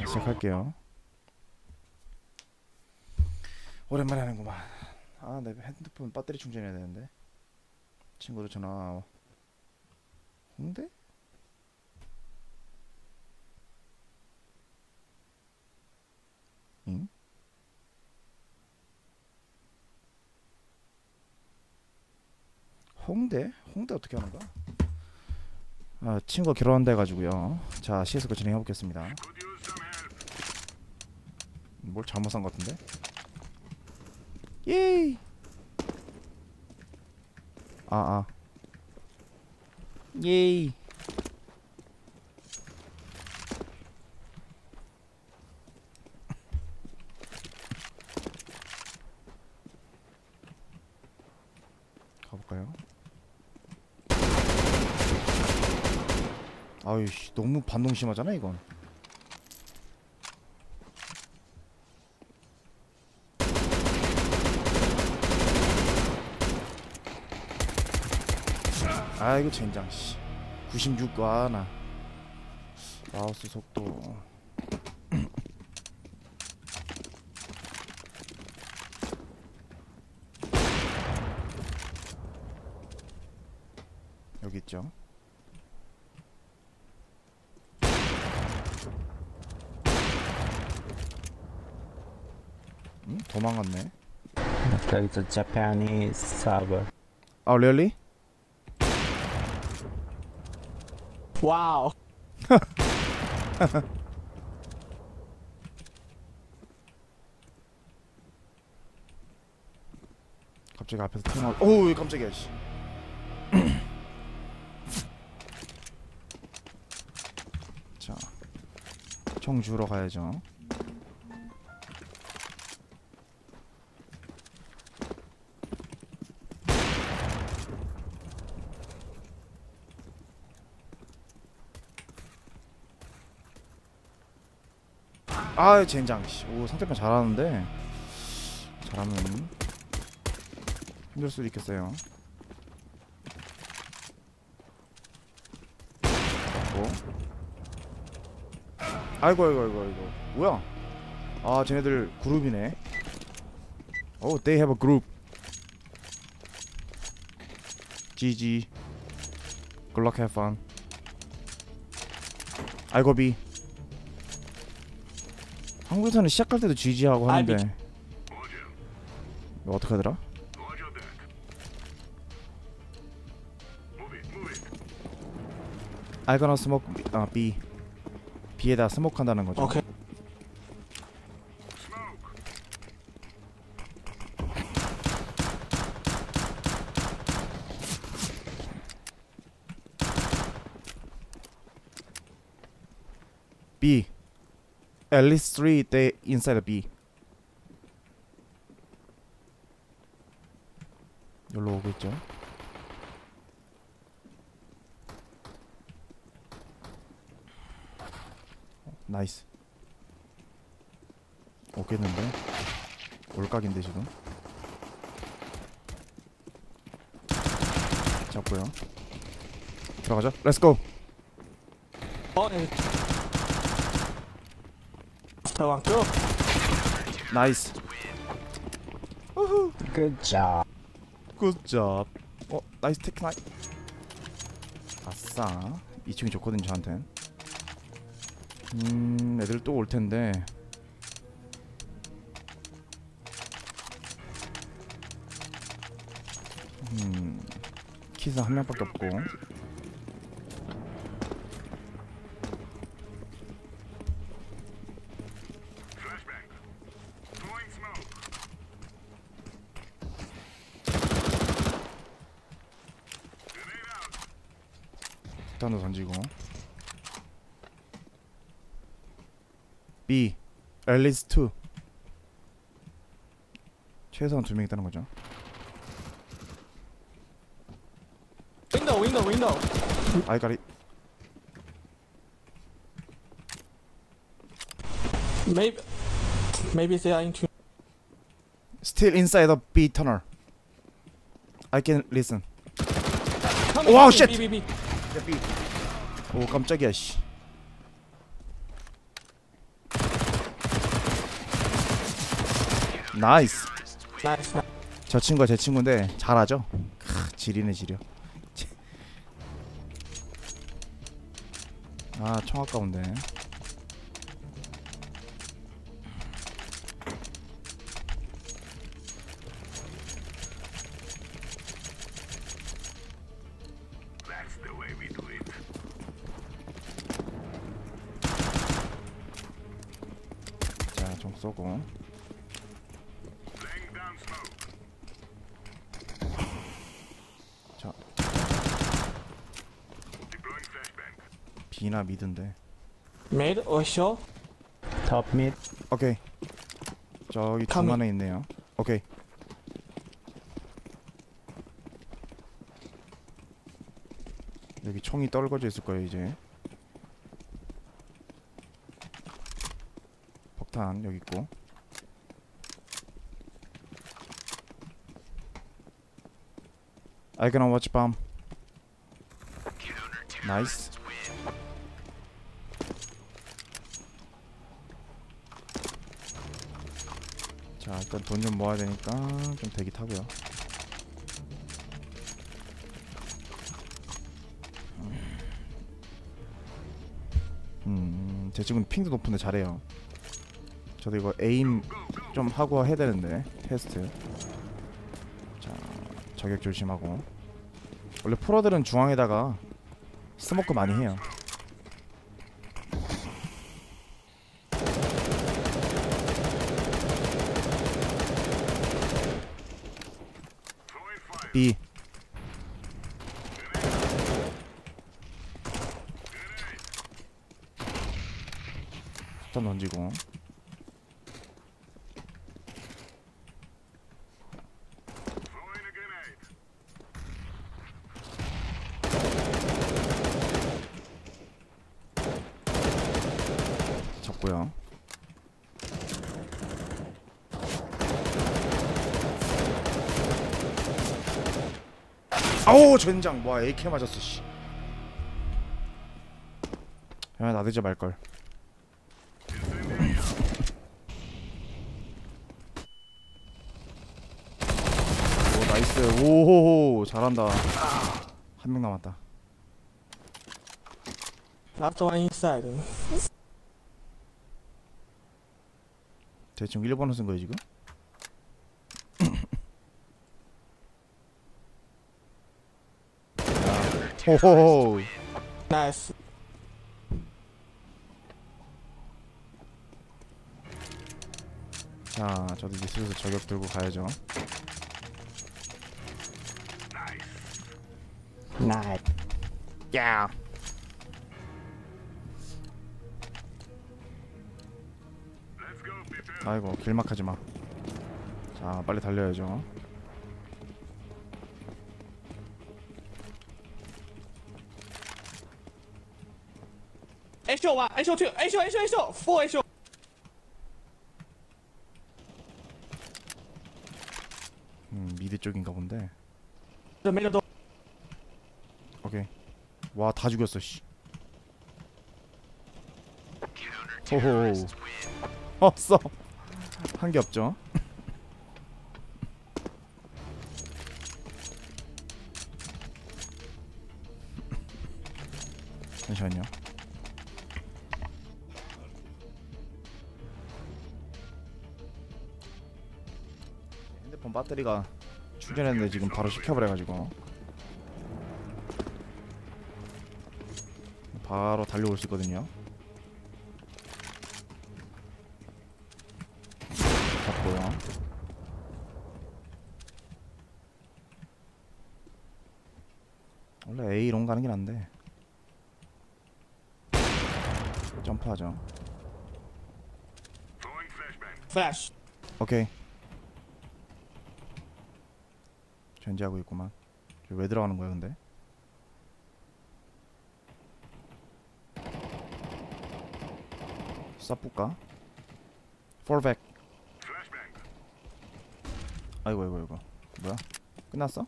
시작할게요. 오랜만에 하는구만. 아, 내 핸드폰 배터리 충전해야 되는데. 친구들 전화. 홍대? 응? 홍대? 홍대 어떻게 하는가? 아, 친구가 결혼한다 해가지고요. 자, CS:GO 진행해보겠습니다. 뭘 잘못 산 것 같은데? 예이! 예이! 가볼까요? 아유씨, 너무 반동 심하잖아 이건. 아이고 젠장 씨. 96 와나. 마우스 속도. 여기 있죠. 도망갔네. It's a Japanese server. 아, really? Wow. 갑자기 앞에서 튀어나와. 오우, 깜짝이야 씨. 자, 총 주우러 가야죠. 아, 젠장 씨. 오, 상대편 잘하는데. 잘하면 힘들 수도 있겠어요. 잡고. 아이고. 뭐야? 아, 쟤네들 그룹이네. 오, they have a group. GG. Good luck, have fun. 아이고 B. 한국에서는 시작할 때도 GG 하고 하는데. 이거 어떻게 하더라? I gonna smoke B. B에다 스모크 한다는 거죠. Okay. B. At least 3 they inside B. 여기로 오겠죠. 나이스. 오겠는데? 올각인데 지금. 잡고요. 들어가죠. 렛츠고. 들어갔죠? 나이스. Good job. 굿잡. 나이스 테크나이. 아싸. 2층이 좋거든요 저한텐. 애들 또 올텐데. 키스 한 명밖에 없고. 폭탄도 던지고. B. At least 2. 최소한 2명 있다는 거죠. Window. I got it. Maybe they are into. Still inside the B tunnel. I can listen. Wow, shit. B. 오, 깜짝이야 씨. 나이스. Nice. 저 친구가 제 친구인데 잘하죠? 지리네 지려. 아, 총 아까운데. 자, 총 쏘고. 자, B나 미드인데. Mid or short? Top mid. 오케이. 저기 Coming. 중간에 있네요. 오케이. 여기 총이 떨궈져 있을 거예요 이제. 폭탄 여기 있고. I gonna watch bomb. 나이스. 자, 일단 돈 좀 모아야 되니까 좀 대기 타고요. 제 친구는 핑도 높은데 잘해요. 저도 이거 에임 좀 하고 해야 되는데 테스트. 자, 저격 조심하고. 원래 프로들은 중앙에다가 스모크 많이 해요. B. 일단 던지고. 잡고요. 아우, 젠장. 와, AK 맞았어 씨. 야, 나대지 말걸. 오, 나이스. 오호호, 잘한다. 한 명 남았다. Last one inside. 대충 1번을 쓴 거예요 지금? 호호호. Nice. 자, 저도 이제 슬슬 저격 들고 가야죠. Nice. 야. 아이고, 길막하지 마. 자, 빨리 달려야죠. A short one, A short two, A short, A short, A short, four A short. 미드 쪽인가 본데. The middle door. 오케이. 와, 다 죽였어 씨. 호호. 없어. 한 게 없죠. 잠시만요. 핸드폰 배터리가 충전했는데 지금 바로 식혀버려가지고 바로 달려올 수 있거든요. 잡고요. 원래 A롱 가는 게 난데 점프하죠. Flash. 오케이. 전지하고 있구만. 왜 들어가는 거야 근데? 쏴볼까? 폴백. 아이고 아이고 아이고. 뭐야? 끝났어?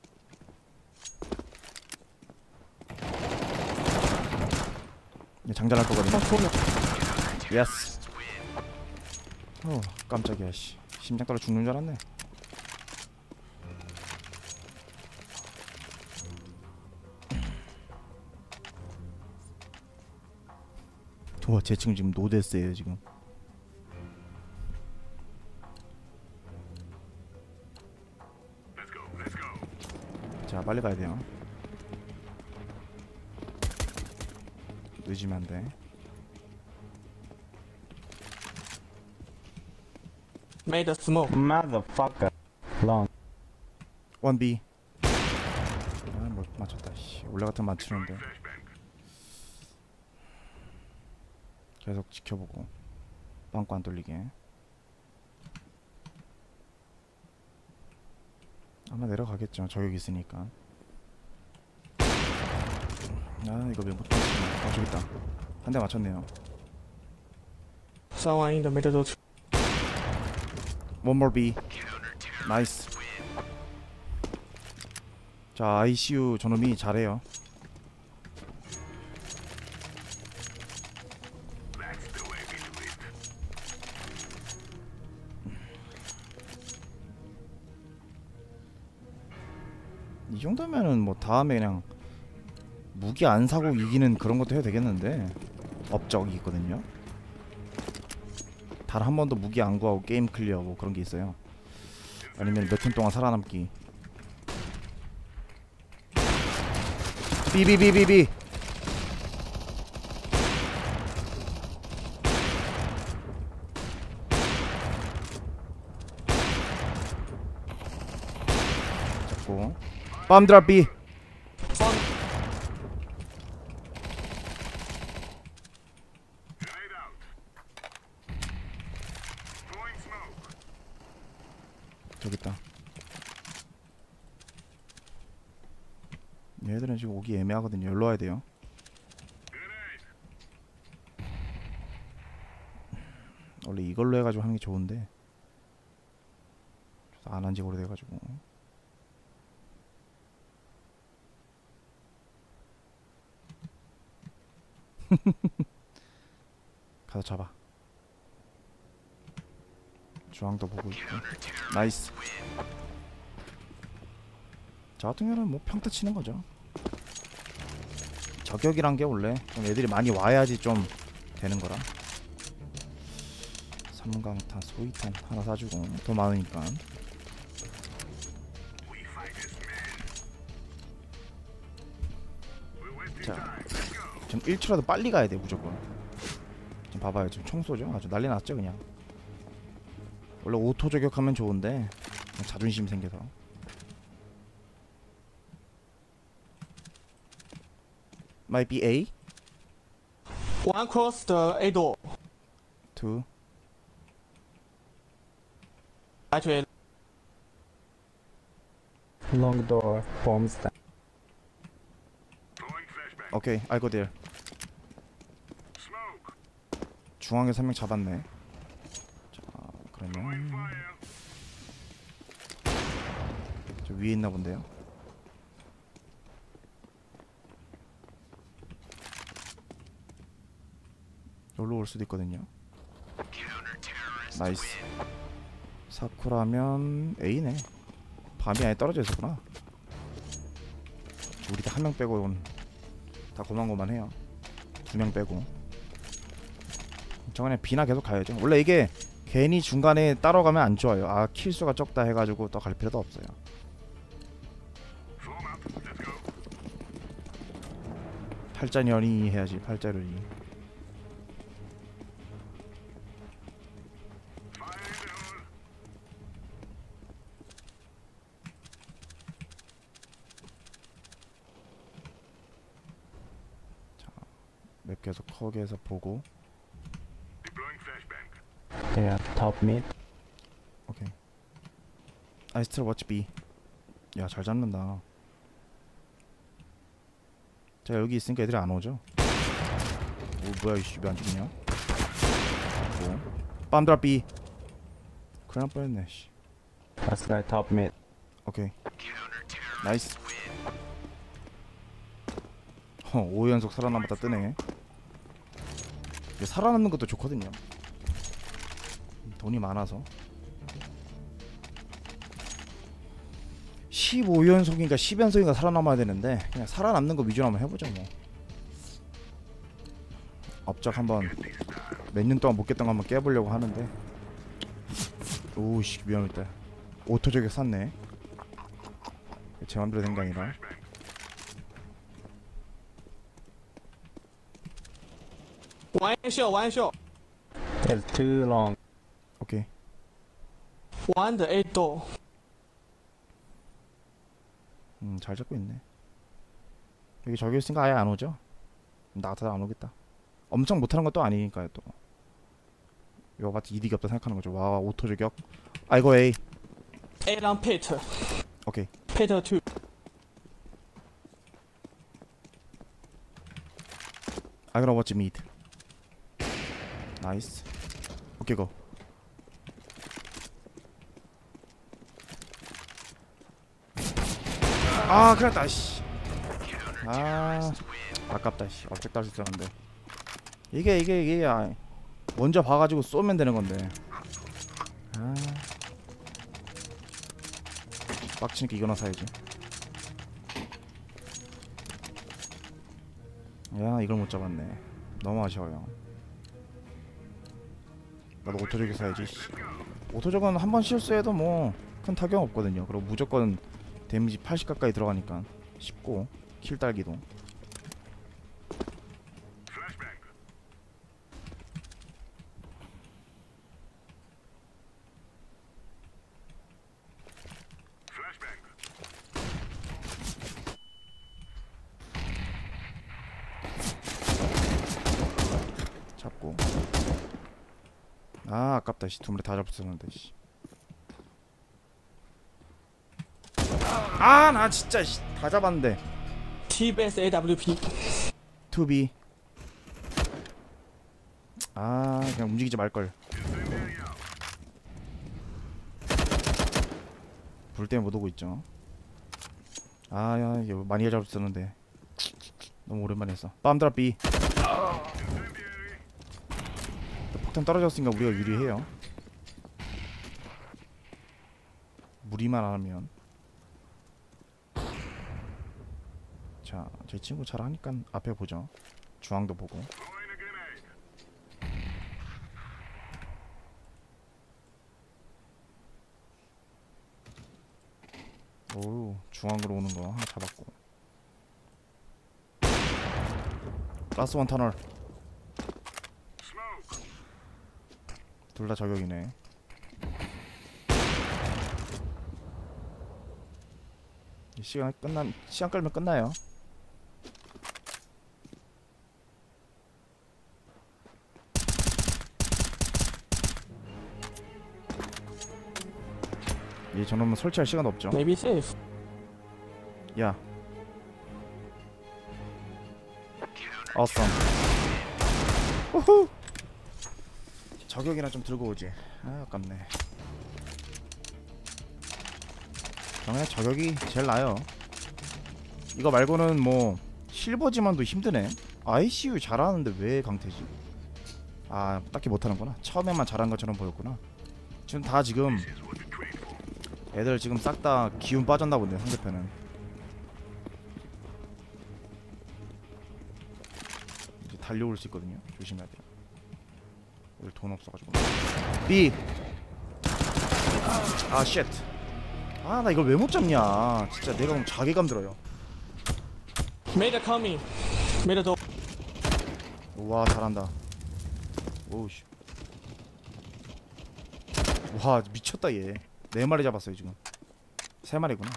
이제 장전할 거거든요. 예스. 깜짝이야 씨. 심장 떨어 죽는 줄 알았네. 와, 제 친구 지금 노데스예요 지금. 자, 빨리 가야 돼요. 늦으면 안 돼. Made a smoke. Motherfucker. Long. 1B. 아, 뭐 맞췄다. 씨. 원래 같으면 맞추는데. 계속 지켜보고 빵꾸 안 뚫리게. 아마 내려가겠죠. 저격 있으니까. 아, 이거 왜못 맞추냐. 저기 있다. 한 대 맞췄네요. Someone in the middle door. One more B. 나이스. 자, ICU 저놈이 잘해요. 이 정도면은 뭐 다음에 그냥 무기 안 사고 이기는 그런 것도 해도 되겠는데. 업적이 있거든요. 단 한 번도 무기 안 구하고 게임 클리어 뭐 그런 게 있어요. 아니면 몇 분 동안 살아남기. 비비비비비. 잡고 빰드랍 비. 저기 있다. 얘들은 지금 오기 애매하거든요. 여기로 와야 돼요. 원래 이걸로 해가지고 하는 게 좋은데 안 한지 오래돼가지고. 가서 잡아. 주황도 보고 있고. 나이스. 저 같은 경우는 뭐 평타 치는 거죠. 저격이란 게 원래 좀 애들이 많이 와야지 좀 되는 거라. 삼광탄, 소위탄 하나 사주고 더 많으니까. 자, 좀 1초라도 빨리 가야 돼 무조건. 지금 봐봐요. 지금 청소죠. 아주 난리 났죠 그냥. 원래 오토 저격하면 좋은데 자존심 생겨서. Might be A. One cross the A door. 2. Actually, Long door. Bombs down. 오케이, I go there. 중앙에서 한 명 잡았네. 자, 그러면 저 위에 있나 본데요. 여기로 올 수도 있거든요. 나이스. 사쿠라면 A네. 밤이 아예 떨어져 있었구나. 우리 다 한 명 빼고 다 고만고만해요. 2명 빼고. 저 그냥 B나 계속 가야죠. 원래 이게 괜히 중간에 따라가면 안 좋아요. 아, 킬수가 적다 해가지고 또 갈 필요도 없어요. 팔자연이 해야지. 팔자연이. 맵 계속 컵에서 보고. Yeah, top mid. 오케이. I still watch B. 야, 잘 잡는다. 자, 여기 있으니까 애들이 안 오죠? 오, 뭐야 이씨, 왜 안 죽냐? 오. 빰드랍 B. 큰일 날 뻔했네. 씨. Last guy top mid. 오케이. 나이스. 5연속 살아남았다 뜨네. 이게 살아남는 것도 좋거든요. 돈이 많아서. 15연속인가 10연속인가 살아남아야 되는데 그냥 살아남는 거 위주로 한번 해보자 뭐. 업적 한번 몇 년 동안 못 깼던 거 한번 깨보려고 하는데. 오우씨 위험했다. 오토 저격 샀네. 제 맘대로 된 게 아니라. One shot, one shot. It's too long. 오케이. One the eight door. 잘 잡고 있네. 여기 저기 있으니까 아예 안 오죠? 나 같아도 안 오겠다. 엄청 못하는 것도 아니니까요 또. 이거 마치 이득이 없다 생각하는 거죠. 와 오토 저격. 아 이거 A. Eight on pit. 오케이. Pit two. I gotta watch mid. 나이스. 오케이 고. 아 그랬다 씨. 아 아깝다 씨. 업적 딸 수 있었는데. 이게 먼저 봐가지고 쏘면 되는 건데. 아 빡치니까 이거나 사야지. 야 이걸 못 잡았네. 너무 아쉬워요. 나도 오토적이 사야지. 오토적은 한 번 실수해도 뭐 큰 타격 없거든요. 그리고 무조건 데미지 80 가까이 들어가니까 쉽고 킬 딸기도. 잡고. 아 아깝다 씨. 두 마리 다 잡았었는데 씨. 아 나 진짜 씨. 다 잡았는데. T-base AWP. 2B. 아 그냥 움직이지 말걸. 불 때문에 못 오고 있죠. 아야 이거 많이 잡았었는데 너무 오랜만에 했어. 빰드랍 B. 폭탄 떨어졌으니까 우리가 유리해요. 무리만 안 하면. 자, 제 친구 잘하니까 앞에 보죠. 중앙도 보고. 오, 중앙으로 오는 거 하나 잡았고. 가스 원 터널. 둘 다 저격이네. 시간 끌면 끝나요. 이 저놈은 설치할 시간 없죠. Maybe safe. 야. awesome. 우후. 저격이나 좀 들고 오지. 아 아깝네. 그냥 저격이 제일 나아요. 이거 말고는 뭐 실버지만도 힘드네. ICU 잘하는데 왜 강태지? 아 딱히 못하는구나. 처음에만 잘한 것처럼 보였구나. 지금 다 지금 애들 지금 싹 다 기운 빠졌나 본데 상대편은. 이제 달려올 수 있거든요. 조심해야 돼요. 여기 돈 없어가지고. B. 아 쉣. 아 나 이걸 왜 못 잡냐. 진짜 내가 너무 자괴감 들어요. Made coming. Made door. 와 잘한다. 오우씨. 와 미쳤다 얘. 4마리 잡았어요 지금. 3마리구나.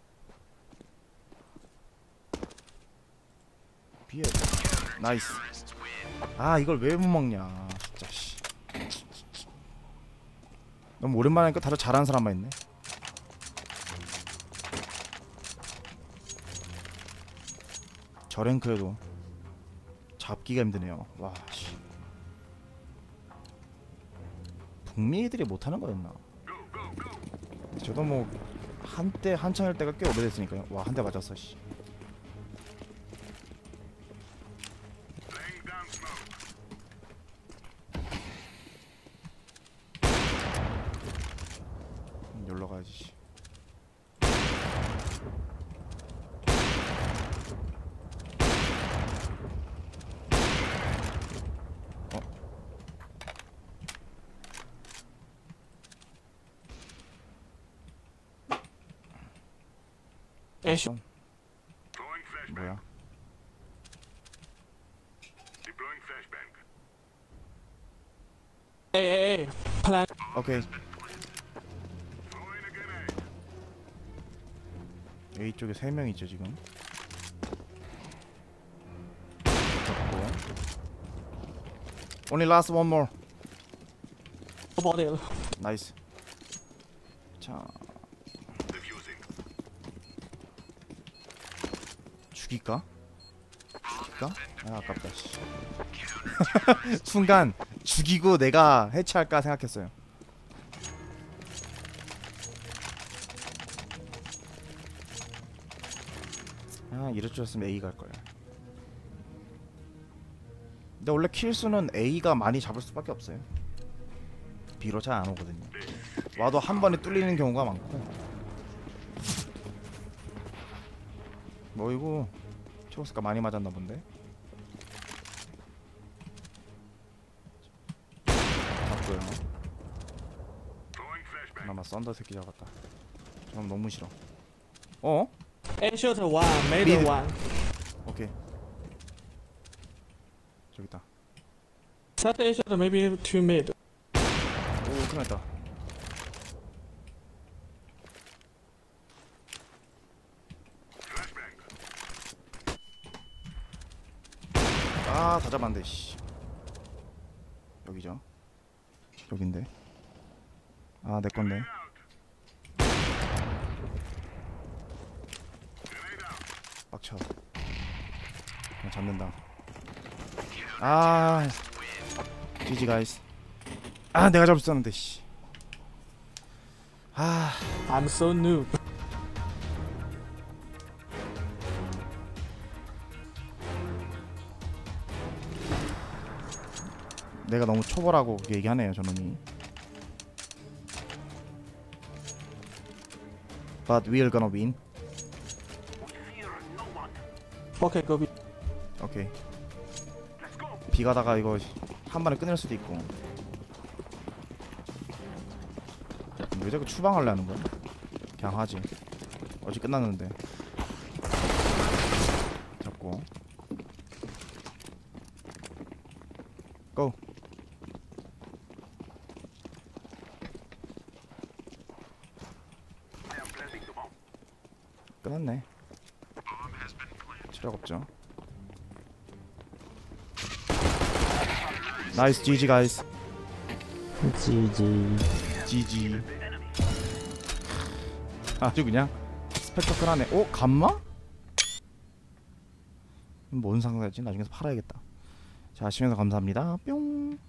비에. 나이스. 아 이걸 왜 못 먹냐 진짜 씨. 너무 오랜만에 하니까 다들 잘하는 사람만 있네. 저 랭크에도 잡기가 힘드네요. 와 씨. 북미 애들이 못하는 거였나? 저도 뭐 한때 한창일 때가 꽤 오래됐으니까요. 와 한 대 맞았어 씨. 여기로 가야지 씨. 애쇼. 뭐야? A. Plan. 오케이. A 쪽에 3명 있죠 지금. 잡고. Only last one more. body. 나이스. 자. 죽일까? 죽일까? 아 아깝다 씨. 순간 죽이고 내가 해체할까 생각했어요. 아 이럴 줄 알았으면 A 갈거야. 근데 원래 킬수는 A가 많이 잡을 수밖에 없어요. B로 잘 안 오거든요. 와도 한 번에 뚫리는 경우가 많고. 뭐 이거 초록색깔 많이 맞았나 본데. 잡고요. 그나마 썬더 새끼 잡았다. 저건 너무 싫어. 어? A short 1. Mid Mid. 1. 오케이. 저기 있다. Set A short maybe 2 mid. 오, 큰일 났다. 아, 다 잡았는데, 씨. 여기죠. 여긴데. 아, 내 건데. 빡쳐. 그냥 잡는다. 아, GG 가이스. 아, 내가 잡을 수 있었는데, 씨. 아, I'm so noob. 내가 너무 초보라고 얘기하네요, 저놈이. But we're gonna win. Okay, go B. 오케이. 비 가다가 이거 한 번에 끊을 수도 있고. 왜 자꾸 추방하려 하는 거야? 그냥 하지. 어제 끝났는데. 잡고. 고. 끝났네. 체력 없죠. 나이스 GG 가이스. GG. GG. 아주 그냥 스펙터클하네. 오? 감마? 뭔 상관이지? 나중에 팔아야겠다. 자, 시청해주셔서 감사합니다. 뿅.